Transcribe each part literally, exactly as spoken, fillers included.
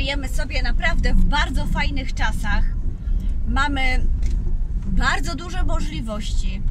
żyjemy sobie naprawdę w bardzo fajnych czasach. Mamy bardzo duże możliwości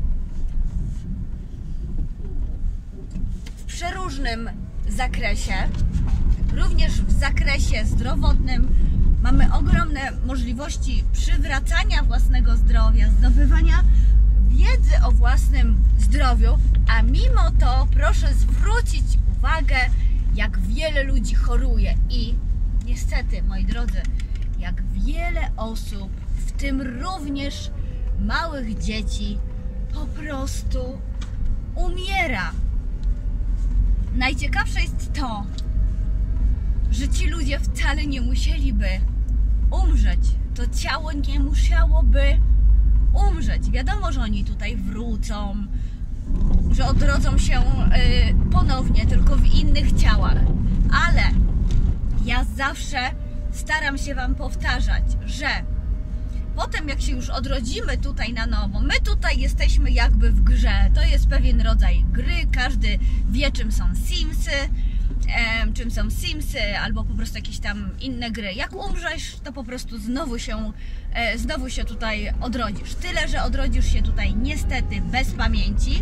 w przeróżnym zakresie, również w zakresie zdrowotnym. Mamy ogromne możliwości przywracania własnego zdrowia, zdobywania wiedzy o własnym zdrowiu, a mimo to proszę zwrócić uwagę, jak wiele ludzi choruje i niestety, moi drodzy, jak wiele osób, w tym również małych dzieci, po prostu umiera. Najciekawsze jest to, że ci ludzie wcale nie musieliby umrzeć. To ciało nie musiałoby umrzeć. Wiadomo, że oni tutaj wrócą, że odrodzą się ponownie, tylko w innych ciałach. Ale ja zawsze staram się Wam powtarzać, że potem jak się już odrodzimy tutaj na nowo, my tutaj jesteśmy jakby w grze. To jest pewien rodzaj gry, każdy wie, czym są Simsy, e, czym są Simsy, albo po prostu jakieś tam inne gry. Jak umrzesz, to po prostu znowu się, e, znowu się tutaj odrodzisz. Tyle, że odrodzisz się tutaj niestety bez pamięci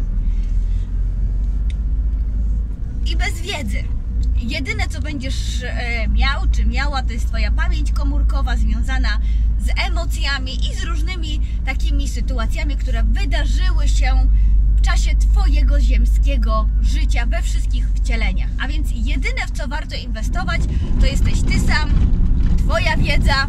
i bez wiedzy. Jedyne, co będziesz e, miał, czy miała, to jest Twoja pamięć komórkowa związana z emocjami i z różnymi takimi sytuacjami, które wydarzyły się w czasie Twojego ziemskiego życia we wszystkich wcieleniach. A więc jedyne, w co warto inwestować, to jesteś Ty sam, Twoja wiedza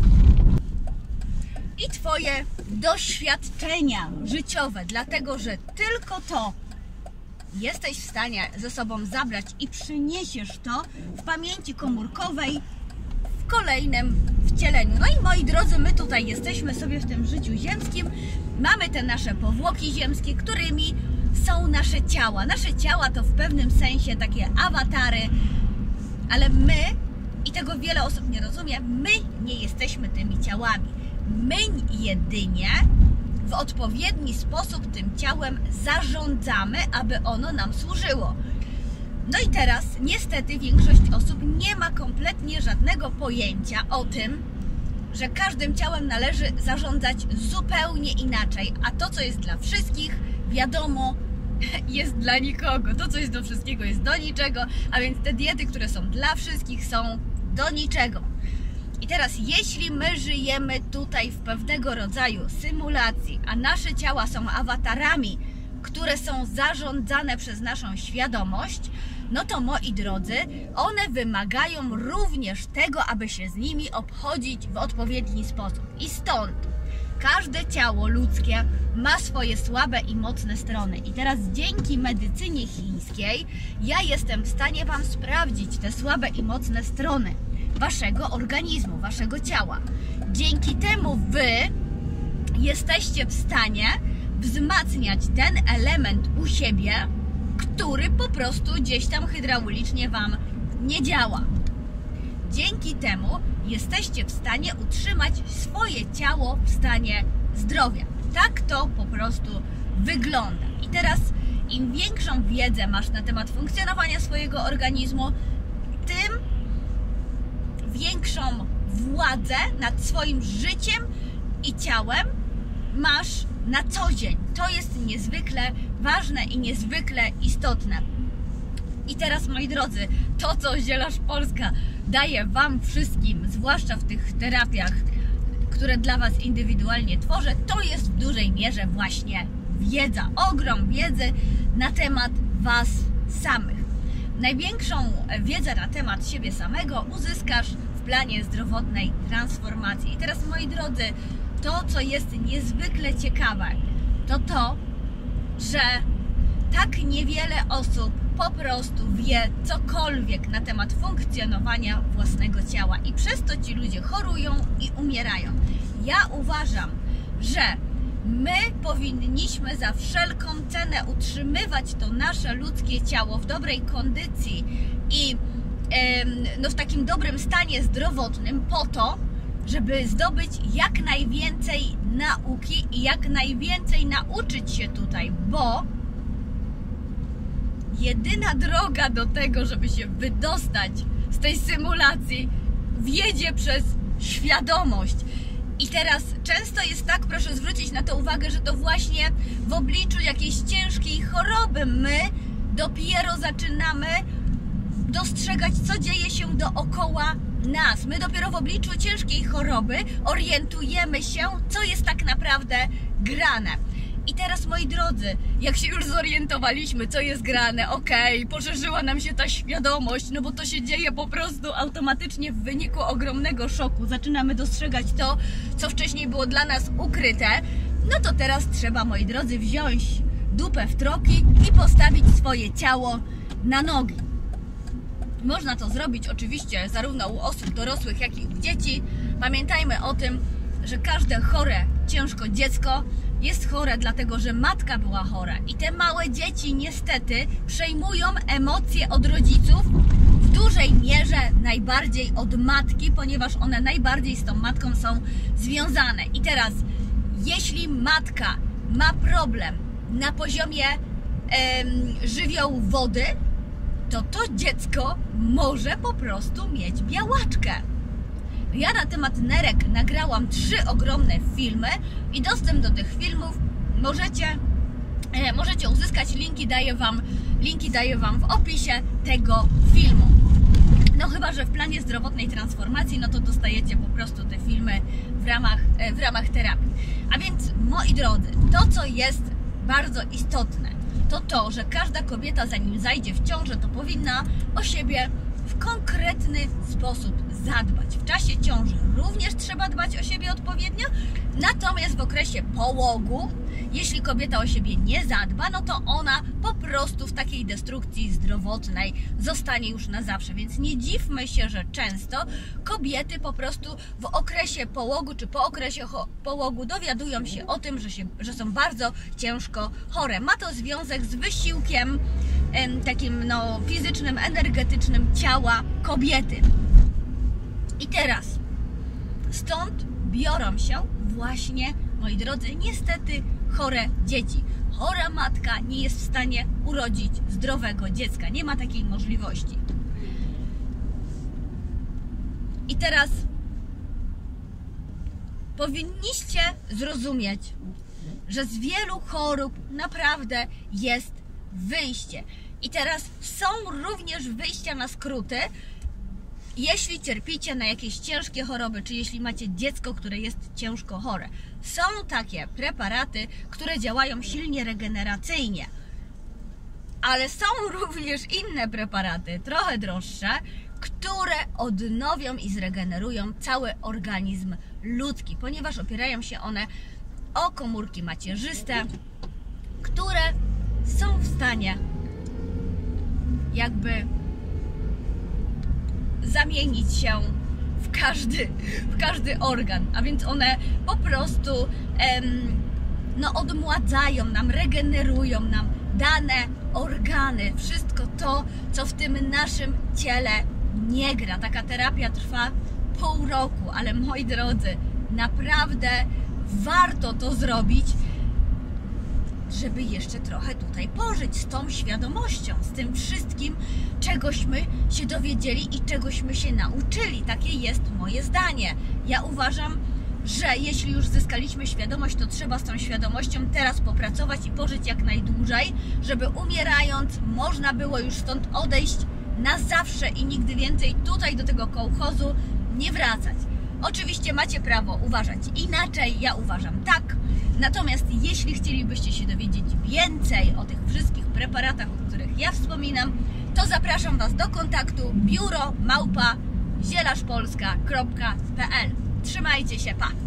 i Twoje doświadczenia życiowe, dlatego że tylko to jesteś w stanie ze sobą zabrać i przyniesiesz to w pamięci komórkowej w kolejnym wcieleniu. No i moi drodzy, my tutaj jesteśmy sobie w tym życiu ziemskim, mamy te nasze powłoki ziemskie, którymi są nasze ciała. Nasze ciała to w pewnym sensie takie awatary, ale my, i tego wiele osób nie rozumie, my nie jesteśmy tymi ciałami. My jedynie w odpowiedni sposób tym ciałem zarządzamy, aby ono nam służyło. No i teraz niestety większość osób nie ma kompletnie żadnego pojęcia o tym, że każdym ciałem należy zarządzać zupełnie inaczej, a to, co jest dla wszystkich, wiadomo, jest dla nikogo. To, co jest do wszystkiego, jest do niczego, a więc te diety, które są dla wszystkich, są do niczego. I teraz, jeśli my żyjemy tutaj w pewnego rodzaju symulacji, a nasze ciała są awatarami, które są zarządzane przez naszą świadomość, no to, moi drodzy, one wymagają również tego, aby się z nimi obchodzić w odpowiedni sposób. I stąd każde ciało ludzkie ma swoje słabe i mocne strony. I teraz dzięki medycynie chińskiej ja jestem w stanie Wam sprawdzić te słabe i mocne strony Waszego organizmu, Waszego ciała. Dzięki temu Wy jesteście w stanie wzmacniać ten element u siebie, który po prostu gdzieś tam hydraulicznie Wam nie działa. Dzięki temu jesteście w stanie utrzymać swoje ciało w stanie zdrowia. Tak to po prostu wygląda. I teraz im większą wiedzę masz na temat funkcjonowania swojego organizmu, tym większą władzę nad swoim życiem i ciałem masz na co dzień. To jest niezwykle ważne i niezwykle istotne. I teraz, moi drodzy, to, co Zielarz Polska daje Wam wszystkim, zwłaszcza w tych terapiach, które dla Was indywidualnie tworzę, to jest w dużej mierze właśnie wiedza. Ogrom wiedzy na temat Was samych. Największą wiedzę na temat siebie samego uzyskasz w planie zdrowotnej transformacji. I teraz, moi drodzy, to, co jest niezwykle ciekawe, to to, że tak niewiele osób po prostu wie cokolwiek na temat funkcjonowania własnego ciała i przez to ci ludzie chorują i umierają. Ja uważam, że my powinniśmy za wszelką cenę utrzymywać to nasze ludzkie ciało w dobrej kondycji i no, w takim dobrym stanie zdrowotnym po to, żeby zdobyć jak najwięcej nauki i jak najwięcej nauczyć się tutaj, bo jedyna droga do tego, żeby się wydostać z tej symulacji, wiedzie przez świadomość. I teraz często jest tak, proszę zwrócić na to uwagę, że to właśnie w obliczu jakiejś ciężkiej choroby my dopiero zaczynamy dostrzegać, co dzieje się dookoła nas. My dopiero w obliczu ciężkiej choroby orientujemy się, co jest tak naprawdę grane. I teraz, moi drodzy, jak się już zorientowaliśmy, co jest grane, okej, okay, poszerzyła nam się ta świadomość, no bo to się dzieje po prostu automatycznie w wyniku ogromnego szoku. Zaczynamy dostrzegać to, co wcześniej było dla nas ukryte. No to teraz trzeba, moi drodzy, wziąć dupę w troki i postawić swoje ciało na nogi. Można to zrobić oczywiście zarówno u osób dorosłych, jak i u dzieci. Pamiętajmy o tym, że każde chore ciężko dziecko jest chore dlatego, że matka była chora. I te małe dzieci niestety przejmują emocje od rodziców w dużej mierze najbardziej od matki, ponieważ one najbardziej z tą matką są związane. I teraz, jeśli matka ma problem na poziomie em, żywiołu wody, to to dziecko może po prostu mieć białaczkę. Ja na temat nerek nagrałam trzy ogromne filmy i dostęp do tych filmów możecie, e, możecie uzyskać. Linki daję wam, linki daję wam w opisie tego filmu. No chyba że w planie zdrowotnej transformacji, no to dostajecie po prostu te filmy w ramach, e, w ramach terapii. A więc, moi drodzy, to co jest bardzo istotne, to to, że każda kobieta, zanim zajdzie w ciążę, to powinna o siebie w konkretny sposób zadbać. W czasie ciąży również trzeba dbać o siebie odpowiednio, natomiast w okresie połogu, jeśli kobieta o siebie nie zadba, no to ona po prostu w takiej destrukcji zdrowotnej zostanie już na zawsze. Więc nie dziwmy się, że często kobiety po prostu w okresie połogu czy po okresie połogu dowiadują się o tym, że, się, że są bardzo ciężko chore. Ma to związek z wysiłkiem em, takim no, fizycznym, energetycznym ciała kobiety. I teraz stąd biorą się właśnie, moi drodzy, niestety chore dzieci. Chora matka nie jest w stanie urodzić zdrowego dziecka. Nie ma takiej możliwości. I teraz powinniście zrozumieć, że z wielu chorób naprawdę jest wyjście. I teraz są również wyjścia na skróty. Jeśli cierpicie na jakieś ciężkie choroby, czy jeśli macie dziecko, które jest ciężko chore, są takie preparaty, które działają silnie regeneracyjnie. Ale są również inne preparaty, trochę droższe, które odnowią i zregenerują cały organizm ludzki, ponieważ opierają się one o komórki macierzyste, które są w stanie jakby zamienić się w każdy, w każdy organ, a więc one po prostu em, no, odmładzają nam, regenerują nam dane organy, wszystko to, co w tym naszym ciele nie gra. Taka terapia trwa pół roku, ale moi drodzy, naprawdę warto to zrobić, żeby jeszcze trochę tutaj pożyć z tą świadomością, z tym wszystkim, czegośmy się dowiedzieli i czegośmy się nauczyli. Takie jest moje zdanie. Ja uważam, że jeśli już zyskaliśmy świadomość, to trzeba z tą świadomością teraz popracować i pożyć jak najdłużej, żeby umierając można było już stąd odejść na zawsze i nigdy więcej tutaj do tego kołchozu nie wracać. Oczywiście macie prawo uważać inaczej, ja uważam tak. Natomiast jeśli chcielibyście się dowiedzieć więcej o tych wszystkich preparatach, o których ja wspominam, to zapraszam Was do kontaktu biuro małpa zielarz polska kropka p l. Trzymajcie się, pa!